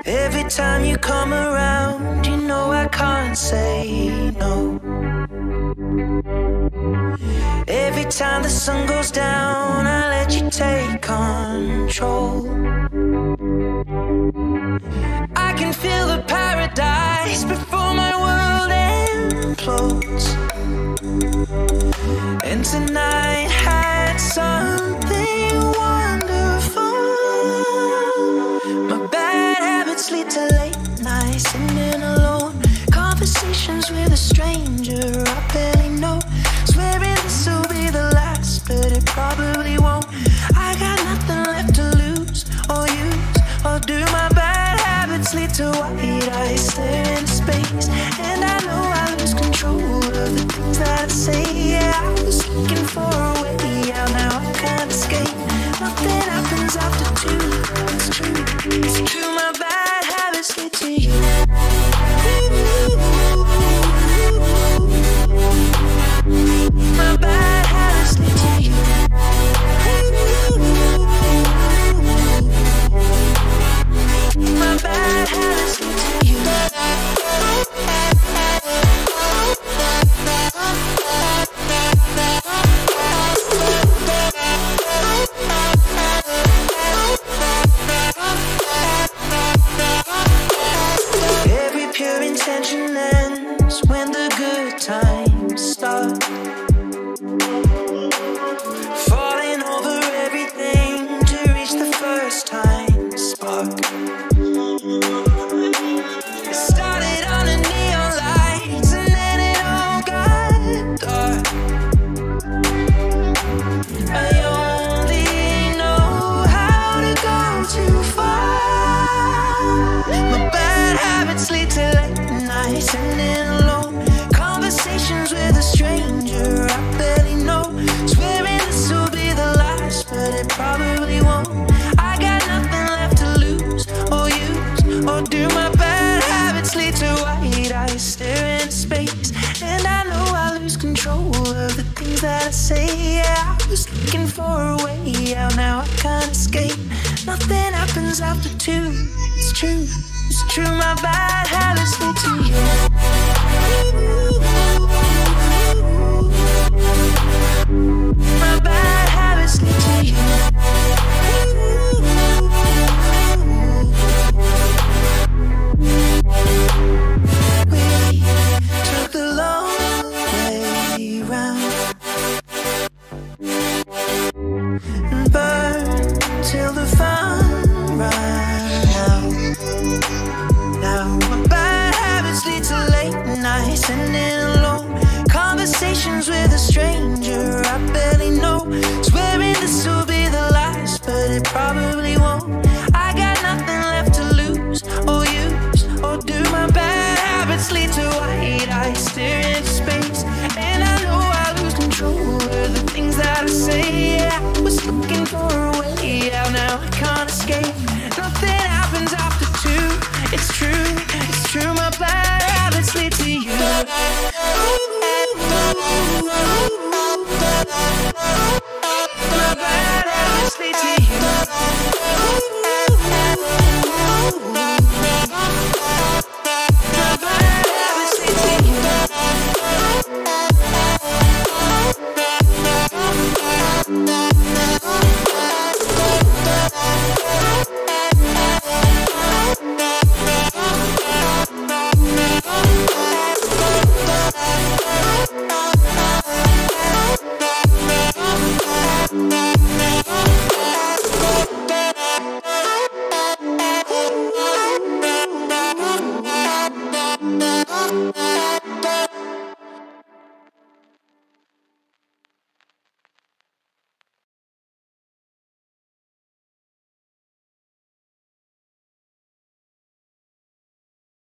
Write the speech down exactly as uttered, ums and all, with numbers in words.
Every time you come around, you know I can't say no. Every time the sun goes down, I let you take control. I can feel the paradise before my world implodes. And tonight had something wonderful. My bad habits lead to late nights sitting alone, conversations with a stranger I barely know, swearing this will be the last, but it probably won't. I got nothing left to lose or use or do. My bad habits lead to white eyes staring into space, and I know I lose control of the things that I say. Yeah, I was looking for a way out, now I can't escape. Nothing happens after two. It's true, it's true. My bad habits lead to you. My bad habits lead to you. My bad habits lead to you. Every pure intention ends when the good times start. Falling over everything to reach the first time spark. It started on the neon lights and then it all got dark. I only know how to go too far. My bad habits lead to late nights sitting alone, conversations with a stranger I barely know, swearing this will be the last, but it probably won't. I got nothing left to lose or use or do. My bad habits lead to white eyes staring into space, and I know I lose control of the things that I say. Yeah, I was looking for a way out, now I can't escape. Nothing happens after two. It's true, it's true. My bad habits lead to you. My bad habits lead to you. We took the long way round and burned till the fun ran out. Now my bad habits lead to late nights and in alone, conversations with a stranger I barely know, swearing this will be the last, but it probably won't. I got nothing left to lose or use or do. My bad habits lead to white eyes staring into space, and I know I lose control of the things that I say. Yeah, I was looking for a way out, now I can't escape. Nothing happens after two. It's true, it's true. My bad habits lead to you. My bad habits lead to you.